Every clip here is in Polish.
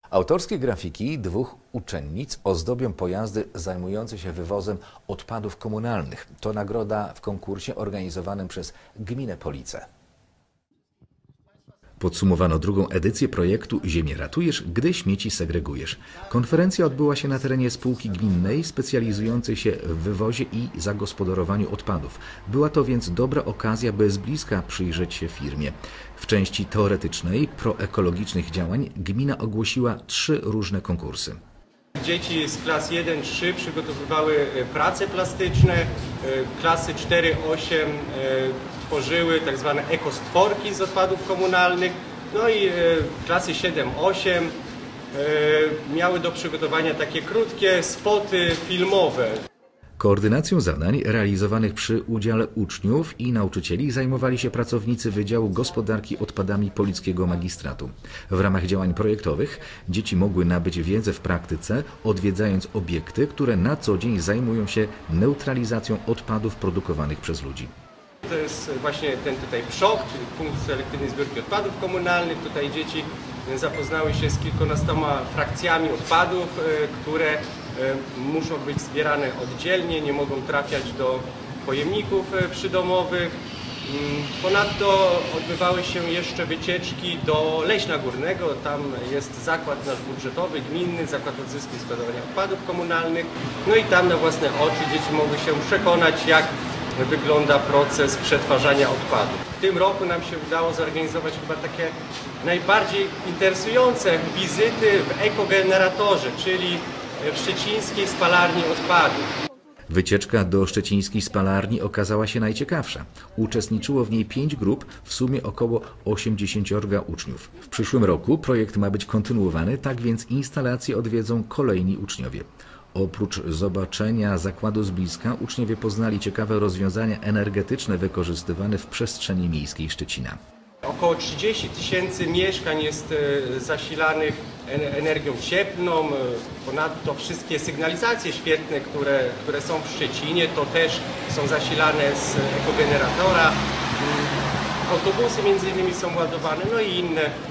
Autorskie grafiki dwóch uczennic ozdobią pojazdy zajmujące się wywozem odpadów komunalnych. To nagroda w konkursie organizowanym przez Gminę Police. Podsumowano drugą edycję projektu Ziemię ratujesz, gdy śmieci segregujesz. Konferencja odbyła się na terenie spółki gminnej specjalizującej się w wywozie i zagospodarowaniu odpadów. Była to więc dobra okazja, by z bliska przyjrzeć się firmie. W części teoretycznej proekologicznych działań gmina ogłosiła 3 różne konkursy. Dzieci z klas 1-3 przygotowywały prace plastyczne, klasy 4-8 tworzyły tak zwane ekostworki z odpadów komunalnych, no i klasy 7-8 miały do przygotowania takie krótkie spoty filmowe. Koordynacją zadań realizowanych przy udziale uczniów i nauczycieli zajmowali się pracownicy Wydziału Gospodarki Odpadami Polickiego Magistratu. W ramach działań projektowych dzieci mogły nabyć wiedzę w praktyce, odwiedzając obiekty, które na co dzień zajmują się neutralizacją odpadów produkowanych przez ludzi. To jest właśnie ten tutaj PSZOK, czyli punkt selektywnej zbiórki odpadów komunalnych. Tutaj dzieci zapoznały się z kilkunastoma frakcjami odpadów, które muszą być zbierane oddzielnie, nie mogą trafiać do pojemników przydomowych. Ponadto odbywały się jeszcze wycieczki do Leśna Górnego. Tam jest zakład nasz budżetowy, gminny, zakład odzysku i składowania odpadów komunalnych. No i tam na własne oczy dzieci mogły się przekonać, jak wygląda proces przetwarzania odpadów. W tym roku nam się udało zorganizować chyba takie najbardziej interesujące wizyty w ekogeneratorze, czyli w szczecińskiej spalarni odpadów. Wycieczka do szczecińskiej spalarni okazała się najciekawsza. Uczestniczyło w niej 5 grup, w sumie około 80 uczniów. W przyszłym roku projekt ma być kontynuowany, tak więc instalacje odwiedzą kolejni uczniowie. Oprócz zobaczenia zakładu z bliska, uczniowie poznali ciekawe rozwiązania energetyczne wykorzystywane w przestrzeni miejskiej Szczecina. Około 30 000 mieszkań jest zasilanych energią cieplną. Ponadto wszystkie sygnalizacje świetne, które są w Szczecinie, to też są zasilane z ekogeneratora. Autobusy między innymi są ładowane, no i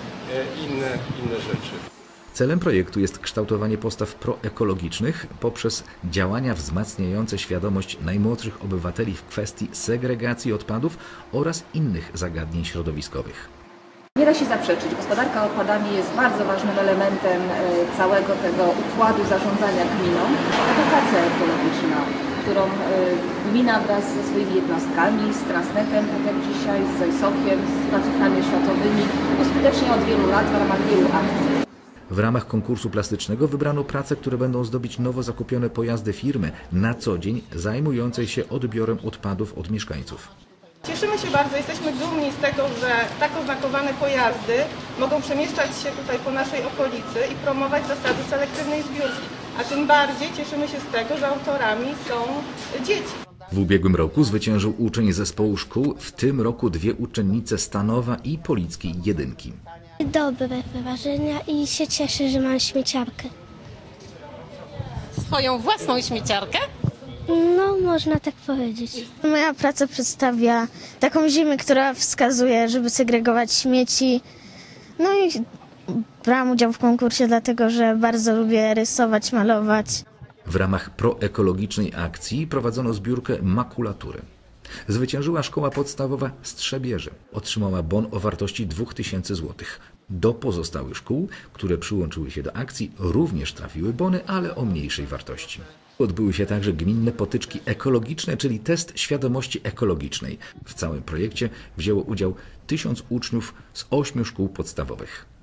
inne rzeczy. Celem projektu jest kształtowanie postaw proekologicznych poprzez działania wzmacniające świadomość najmłodszych obywateli w kwestii segregacji odpadów oraz innych zagadnień środowiskowych. Nie da się zaprzeczyć, gospodarka odpadami jest bardzo ważnym elementem całego tego układu zarządzania gminą. Edukacja ekologiczna, którą gmina wraz ze swoimi jednostkami, z Transnetem, tak jak dzisiaj, z ZEISOK-iem, z placówkami oświatowymi, skutecznie od wielu lat w ramach wielu akcji. W ramach konkursu plastycznego wybrano prace, które będą zdobić nowo zakupione pojazdy firmy na co dzień zajmującej się odbiorem odpadów od mieszkańców. Cieszymy się bardzo, jesteśmy dumni z tego, że tak oznakowane pojazdy mogą przemieszczać się tutaj po naszej okolicy i promować zasady selektywnej zbiórki. A tym bardziej cieszymy się z tego, że autorami są dzieci. W ubiegłym roku zwyciężył uczeń zespołu szkół, w tym roku 2 uczennice Stanowa i Polickiej Jedynki. Dobre wrażenia i się cieszę, że mam śmieciarkę. Swoją własną śmieciarkę? No, można tak powiedzieć. Moja praca przedstawia taką ziemię, która wskazuje, żeby segregować śmieci. No i brałam udział w konkursie, dlatego że bardzo lubię rysować, malować. W ramach proekologicznej akcji prowadzono zbiórkę makulatury. Zwyciężyła szkoła podstawowa Strzebierze. Otrzymała bon o wartości 2000 zł. Do pozostałych szkół, które przyłączyły się do akcji, również trafiły bony, ale o mniejszej wartości. Odbyły się także gminne potyczki ekologiczne, czyli test świadomości ekologicznej. W całym projekcie wzięło udział 1000 uczniów z 8 szkół podstawowych.